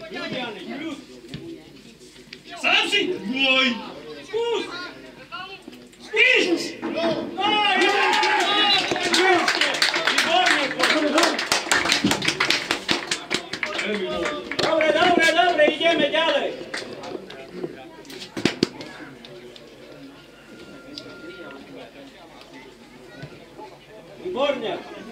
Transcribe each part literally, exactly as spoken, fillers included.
Sam si! Oj! Spust! Spust! Aj! Dobre, dobre, dobre, ideme ďalej. Výborne.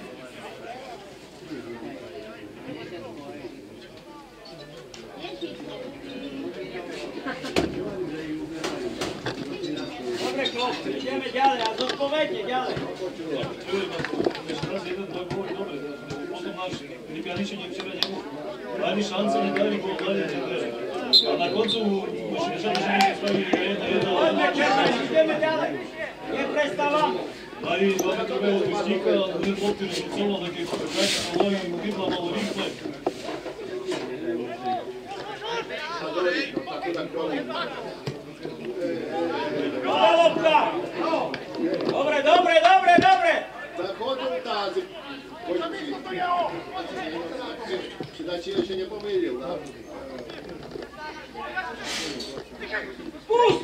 Dobre, chlopci, ideme ďalej a zodpovedne ďalej. Potom náš Lipjaniči včera ani šance ne dali gol dalje. A na koncu još ne žele želi stavili jedna jedna. Odme čekaj, ideme ďalej. Ne prestávamo. Ali dva metra velo Kristika, ne potiri su celo da je kraći polovi u vidla malo rifle. Lopta! Dobre, dobre, dobre, dobre! Zachodzą tacy. Значи się nie pomylił, tak? Pust!